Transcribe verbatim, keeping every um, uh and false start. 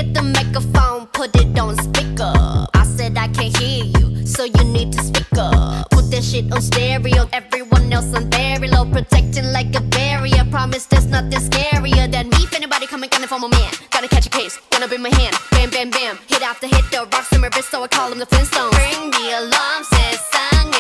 Get the microphone, put it on speaker. I said I can't hear you, so you need to speak up. Put that shit on stereo, everyone else on very low, protecting like a barrier. Promise there's nothing scarier than me. If anybody coming gunning for my man, gotta catch a case, gonna bring my hand. Bam, bam, bam, hit after hit, the rocks in my wrist, so I call him the Flintstones. Ring the alarm, says sang